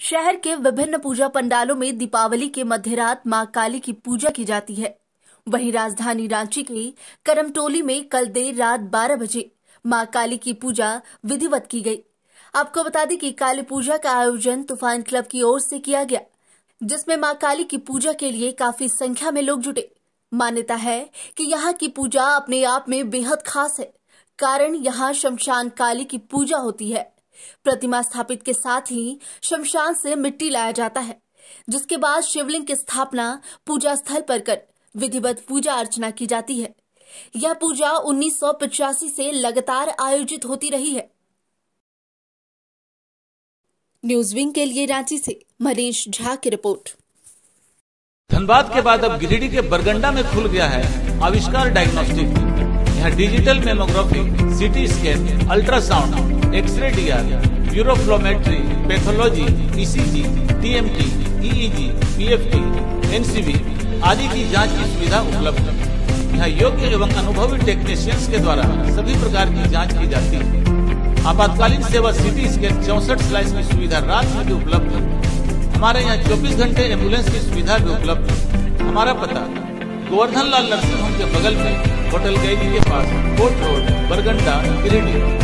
शहर के विभिन्न पूजा पंडालों में दीपावली के मध्यरात मां काली की पूजा की जाती है। वहीं राजधानी रांची के करमटोली में कल देर रात 12 बजे मां काली की पूजा विधिवत की गई। आपको बता दें कि काली पूजा का आयोजन तूफान क्लब की ओर से किया गया, जिसमें मां काली की पूजा के लिए काफी संख्या में लोग जुटे। मान्यता है कि यहाँ की पूजा अपने आप में बेहद खास है, कारण यहाँ शमशान काली की पूजा होती है। प्रतिमा स्थापित के साथ ही शमशान से मिट्टी लाया जाता है, जिसके बाद शिवलिंग की स्थापना पूजा स्थल पर कर विधिवत पूजा अर्चना की जाती है। यह पूजा 1985 से लगातार आयोजित होती रही है। न्यूज विंग के लिए रांची से मनीष झा की रिपोर्ट। धनबाद के बाद अब गिरिडीह के बरगंडा में खुल गया है आविष्कार डायग्नोस्टिक। यहाँ digital mammography, CT scan, ultrasound, x-ray DR, uroflowmetry, pathology, ECG, TMT, EEG, PFT, NCV आदि की जांच की सुविधा उपलब्ध है। यहाँ योग्य एवं अनुभवी टेक्नीशियंस के द्वारा सभी प्रकार की जांच की जाती है। आपातकालीन सेवा सीटी स्कैन 64 स्लाइस की सुविधा रात में भी उपलब्ध है। हमारे यहाँ 24 घंटे एम्बुलेंस की सुविधा भी उपलब्ध है। हमारा पता गोवर्धन लाल नर्सिंग होम के बगल में होटल गैली के पास कोर्ट रोड, बरगंडा, गिरिडीह।